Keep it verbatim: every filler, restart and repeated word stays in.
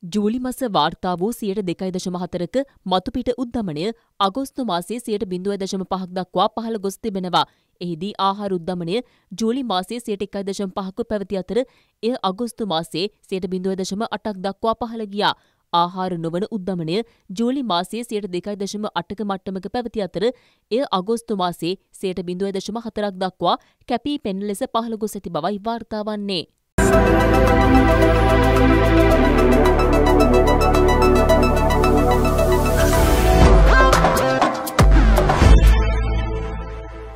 ජූලි මාස වාර්තා වූ සියයට දෙකයි දශම හතරක මතුපිට උද්ධමනය අගෝස්තු මාසයේ සියයට බිඳුවයි දශම පහක් දක්වා පහළ ගොස් තිබෙනවා. එහිදී ආහාර උද්ධමනය ජූලි මාසයේ සියයට එකයි දශම පහක්ව පැවති අතර එය අගෝස්තු මාසයේ සියයට බිඳුවයි දශම අටක් දක්වා පහළ ගියා. ආහාර නොවන උද්ධමනය ජූලි මාසයේ සියයට දෙකයි දශම අටක මට්ටමක පැවති අතර එය අගෝස්තු මාසයේ සියයට බිඳුවයි දශම හතරක් දක්වා කැපී පෙනෙන ලෙස පහළ ගොස් ඇති බවයි වාර්තා වන්නේ.